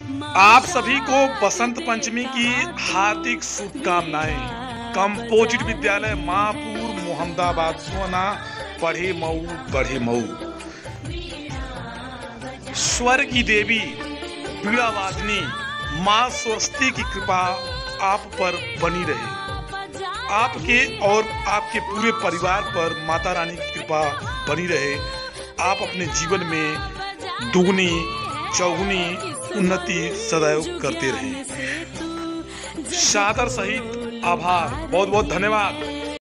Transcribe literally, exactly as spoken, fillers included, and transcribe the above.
आप सभी को बसंत पंचमी की हार्दिक शुभकामनाएं। कंपोजिट विद्यालय माहपुर मोहम्मदाबाद सोना पढ़े मऊ बढ़े मऊ। स्वर की देवी बीड़ा वादनी माँ सरस्वती की कृपा आप पर बनी रहे। आपके और आपके पूरे परिवार पर माता रानी की कृपा बनी रहे। आप अपने जीवन में दुगनी चौगुनी उन्नति सदैव करते रहें। सादर सहित आभार, बहुत बहुत धन्यवाद।